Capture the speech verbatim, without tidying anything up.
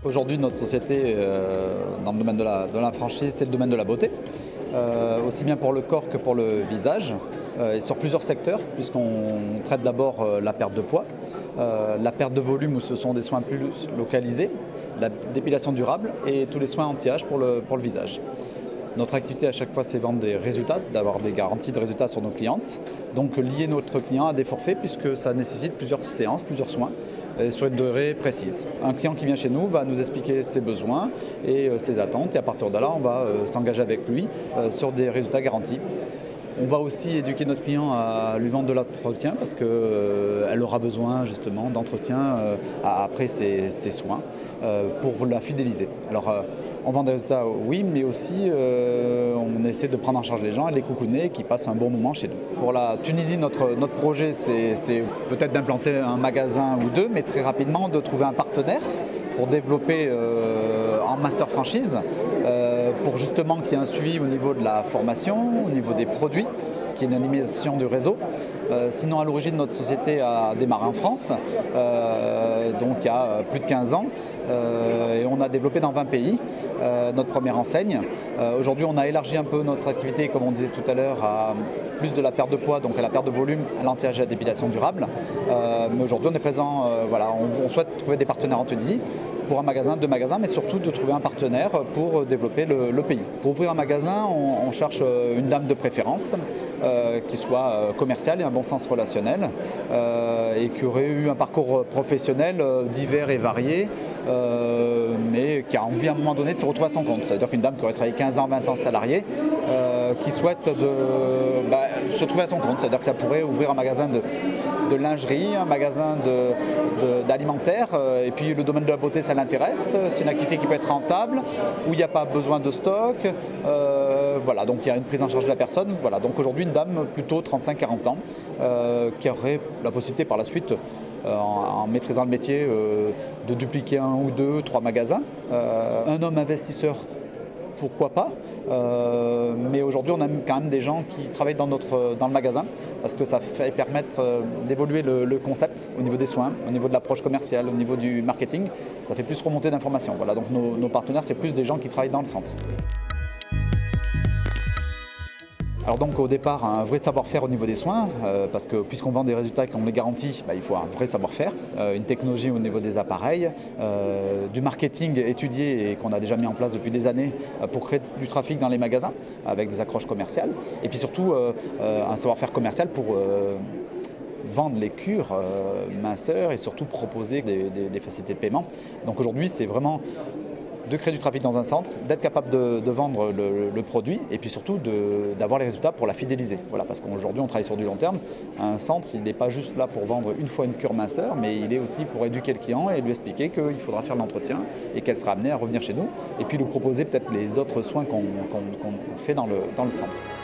Aujourd'hui, notre société, euh, dans le domaine de la, de la franchise, c'est le domaine de la beauté, euh, aussi bien pour le corps que pour le visage, euh, et sur plusieurs secteurs, puisqu'on traite d'abord euh, la perte de poids, euh, la perte de volume où ce sont des soins plus localisés, la dépilation durable et tous les soins anti-âge pour le, pour le visage. Notre activité à chaque fois, c'est vendre des résultats, d'avoir des garanties de résultats sur nos clientes. Donc lier notre client à des forfaits puisque ça nécessite plusieurs séances, plusieurs soins sur une durée précise. Un client qui vient chez nous va nous expliquer ses besoins et ses attentes et à partir de là, on va s'engager avec lui sur des résultats garantis. On va aussi éduquer notre client à lui vendre de l'entretien parce qu'elle euh, aura besoin justement d'entretien euh, après ses, ses soins euh, pour la fidéliser. Alors, euh, on vend des résultats, oui, mais aussi euh, on essaie de prendre en charge les gens et les coucouner qui passent un bon moment chez nous. Pour la Tunisie, notre, notre projet, c'est peut-être d'implanter un magasin ou deux, mais très rapidement de trouver un partenaire pour développer euh, en master franchise, euh, pour justement qu'il y ait un suivi au niveau de la formation, au niveau des produits, qu'il y ait une animation du réseau. Euh, sinon, à l'origine, notre société a démarré en France, euh, donc il y a plus de quinze ans, euh, et on a développé dans vingt pays euh, notre première enseigne. Euh, Aujourd'hui, on a élargi un peu notre activité, comme on disait tout à l'heure, à plus de la perte de poids, donc à la perte de volume, à l'anti-âge et à la dépilation durable. Euh, mais aujourd'hui, on est présent, euh, voilà, on, on souhaite trouver des partenaires en Tunisie pour un magasin, deux magasins, mais surtout de trouver un partenaire pour développer le, le pays. Pour ouvrir un magasin, on, on cherche une dame de préférence euh, qui soit commerciale et un bon sens relationnel euh, et qui aurait eu un parcours professionnel euh, divers et varié, euh, mais qui a envie à un moment donné de se retrouver à son compte. C'est-à-dire qu'une dame qui aurait travaillé quinze ans, vingt ans salariée, euh, qui souhaite de, bah, se trouver à son compte. C'est-à-dire que ça pourrait ouvrir un magasin de, de lingerie, un magasin d'alimentaire, euh, et puis le domaine de la beauté, ça l'intéresse. C'est une activité qui peut être rentable, où il n'y a pas besoin de stock. Euh, voilà, donc il y a une prise en charge de la personne. Voilà, donc aujourd'hui, une dame plutôt trente-cinq à quarante ans, euh, qui aurait la possibilité par la suite, euh, en, en maîtrisant le métier, euh, de dupliquer un ou deux, trois magasins. Euh, un homme investisseur, pourquoi pas, euh, mais aujourd'hui on a quand même des gens qui travaillent dans, notre, dans le magasin parce que ça fait permettre euh, d'évoluer le, le concept au niveau des soins, au niveau de l'approche commerciale, au niveau du marketing, ça fait plus remonter d'informations. Voilà, donc nos, nos partenaires, c'est plus des gens qui travaillent dans le centre. Alors donc au départ un vrai savoir-faire au niveau des soins, euh, parce que puisqu'on vend des résultats et qu'on les garantit, bah, il faut un vrai savoir-faire, euh, une technologie au niveau des appareils, euh, du marketing étudié et qu'on a déjà mis en place depuis des années euh, pour créer du trafic dans les magasins avec des accroches commerciales, et puis surtout euh, euh, un savoir-faire commercial pour euh, vendre les cures euh, minceurs et surtout proposer des, des, des facilités de paiement. Donc aujourd'hui c'est vraiment de créer du trafic dans un centre, d'être capable de, de vendre le, le produit et puis surtout d'avoir les résultats pour la fidéliser. Voilà, parce qu'aujourd'hui on travaille sur du long terme. Un centre, il n'est pas juste là pour vendre une fois une cure minceur, mais il est aussi pour éduquer le client et lui expliquer qu'il faudra faire l'entretien et qu'elle sera amenée à revenir chez nous et puis lui proposer peut-être les autres soins qu'on qu'on, qu'on fait dans le, dans le centre.